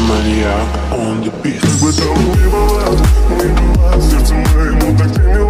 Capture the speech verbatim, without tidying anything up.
Маньяк on the beat. Как бы там ни было, ни было, сердце моему так и не